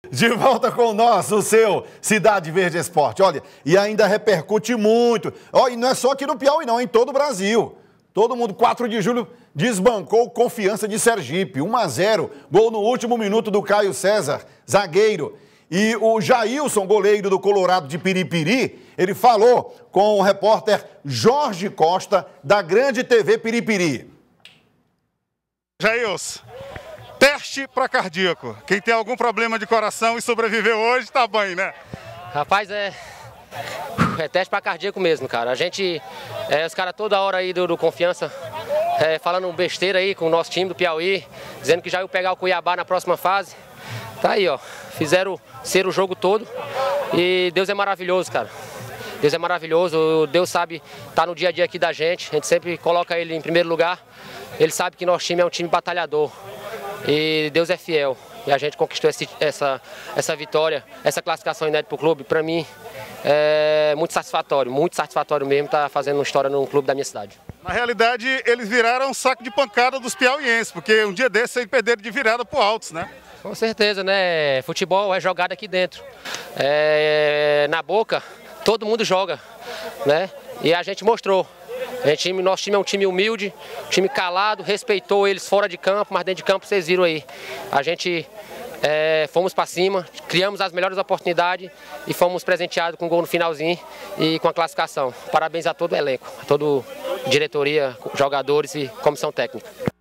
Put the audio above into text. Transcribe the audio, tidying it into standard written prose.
De volta com nós, o seu Cidade Verde Esporte. Olha, e ainda repercute muito. Ó, e não é só aqui no Piauí, não, em todo o Brasil. Todo mundo, 4 de julho, desbancou Confiança de Sergipe. 1-0, gol no último minuto do Caio César, zagueiro. E o Jailson, goleiro do Colorado de Piripiri, ele falou com o repórter Jorge Costa, da Grande TV Piripiri. Jailson, teste para cardíaco. Quem tem algum problema de coração e sobreviveu hoje, tá bem, né? Rapaz, é teste para cardíaco mesmo, cara. A gente, os caras toda hora aí do Confiança, falando besteira aí com o nosso time do Piauí, dizendo que já ia pegar o Cuiabá na próxima fase. Tá aí, ó. Fizeram ser o jogo todo e Deus é maravilhoso, cara. Deus é maravilhoso, Deus sabe tá no dia a dia aqui da gente. A gente sempre coloca Ele em primeiro lugar. Ele sabe que nosso time é um time batalhador e Deus é fiel. E a gente conquistou essa vitória, essa classificação inédita para o clube. Para mim é muito satisfatório mesmo estar fazendo uma história no clube da minha cidade. Na realidade, eles viraram um saco de pancada dos piauienses, porque um dia desses eles perderam de virada pro Altos, né? Com certeza, né? Futebol é jogado aqui dentro. Na Boca, todo mundo joga, né? E a gente mostrou. Nosso time é um time humilde, um time calado, respeitou eles fora de campo, mas dentro de campo vocês viram aí. A gente fomos para cima, criamos as melhores oportunidades e fomos presenteados com um gol no finalzinho e com a classificação. Parabéns a todo o elenco, a toda a diretoria, jogadores e comissão técnica.